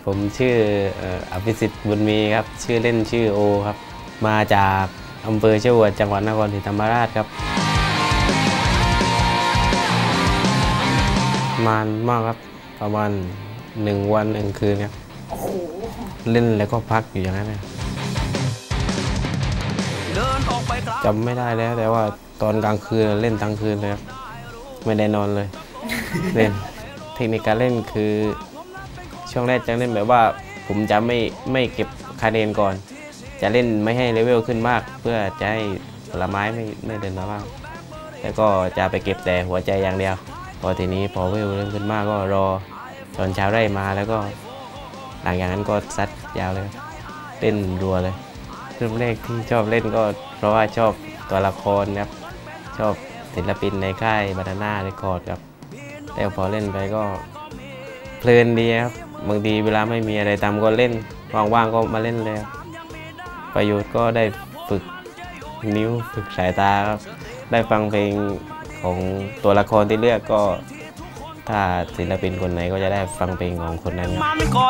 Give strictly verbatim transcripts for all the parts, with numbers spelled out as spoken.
ผมชื่ออภิสิทธิ์บุญมีครับชื่อเล่นชื่อโอครับมาจากอำเภอชวดจังหวัดนครศรีธรรมราชครับมานมากครับประมาณหนึ่งวันหนึ่งคืนครับเล่นแล้วก็พักอยู่อย่างนั้นนะจำไม่ได้แล้วแต่ว่าตอนกลางคืนเล่นทั้งคืนเลยครับไม่ได้นอนเลยเล่นเทคนิคการเล่นคือช่วงแรกจะเล่นแบบว่าผมจะไม่ไม่เก็บคะแนนก่อนจะเล่นไม่ให้เลเวลขึ้นมากเพื่อจะให้ผลไม้ไม่ไม่เดินมามากแล้วก็จะไปเก็บแต่หัวใจอย่างเดียวพอทีนี้พอเลเวลเริ่มขึ้นมากก็รอตอนเช้าไร่มาแล้วก็หลังจากนั้นก็ซัดยาวเลยเล่นรัวเลยเริ่มแรกที่ชอบเล่นก็เพราะว่าชอบตัวละครครับชอบศิลปินในค่ายบานาน่าเรคคอร์ดครับแต่พอเล่นไปก็เพลินดีครับบางทีเวลาไม่มีอะไรทำก็เล่นว่างๆก็มาเล่นเลยประโยชน์ก็ได้ฝึกนิ้วฝึกสายตาครับได้ฟังเพลงของตัวละครที่เลือกก็ถ้าศิลปินคนไหนก็จะได้ฟังเพลงของคนนั้น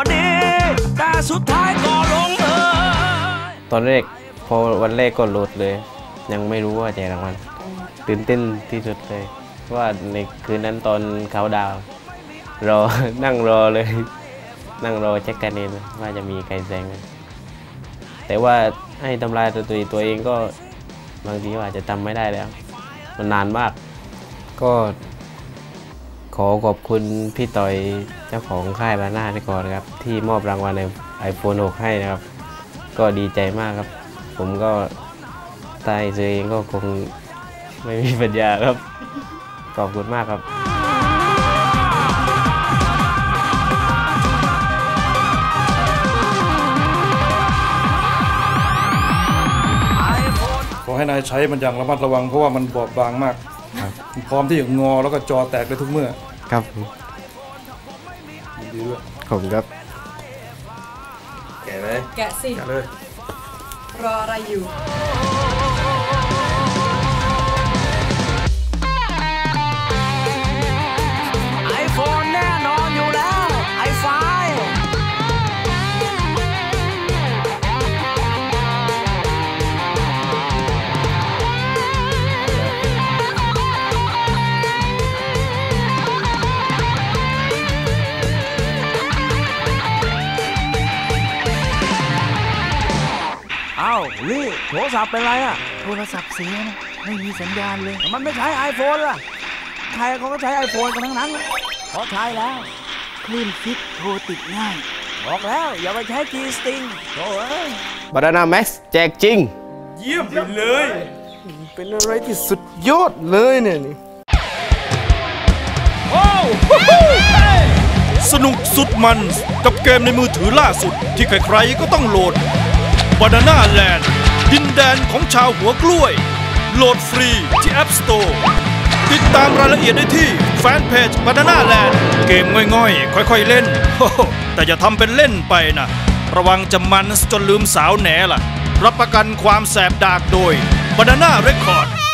ตอนแรกพอวันแรกก็โหลดเลยยังไม่รู้ว่าแจกรางวัลตื่นเต้นที่สุดเลยว่าในคืนนั้นตอนเขาดาวรอ นั่งรอเลยนั่งรอเช็คคะแนนว่าจะมีใครแซงแต่ว่าให้ทำลายตัวตัวเองก็บางทีอาจจะทำไม่ได้แล้วมันนานมากก็ขอขอบคุณพี่ต่อยเจ้าของค่ายบานาน่าเรคคอร์ดครับที่มอบรางวัลใน ไอโฟน หกให้นะครับก็ดีใจมากครับผมก็ตายเองก็คงไม่มีปัญญาครับขอบคุณมากครับขอให้นายใช้มันอย่างระมัดระวังเพราะว่ามันบอบบางมากพร้อมที่จะงอแล้วก็จอแตกได้ทุกเมื่อครับดีด้วยขอบคุณครับแกะเลยแกะสิแกะเลยรออะไรอยู่ไอโฟนแน่นอนอยู่แล้วไอไฟอ้าวนี่โทรศัพท์เป็นไรอ่ะโทรศัพท์เสียนะไม่มีสัญญาณเลยมันไม่ใช้ ไอโฟน ล่ะใครเขาก็ใช้ ไอโฟน กันทั้งนั้นเพราะใช้แล้วคลื่นฟิตโทรติดง่ายบอกแล้วอย่าไปใช้ G Sting โอ้ย Banana Max แจกจริงเยี่ยมไปเลยเป็นอะไรที่สุดยอดเลยเนี่ยนี่สนุกสุดมันกับเกมในมือถือล่าสุดที่ใครๆก็ต้องโหลดBanana Land ดินแดนของชาวหัวกล้วยโหลดฟรีที่ App Store ติดตามรายละเอียดได้ที่แฟนเพจ Banana Land เกมง่อยๆค่อยๆเล่นแต่อย่าทำเป็นเล่นไปนะระวังจะมันจนลืมสาวแหน่ล่ะรับประกันความแสบดากโดย Banana Record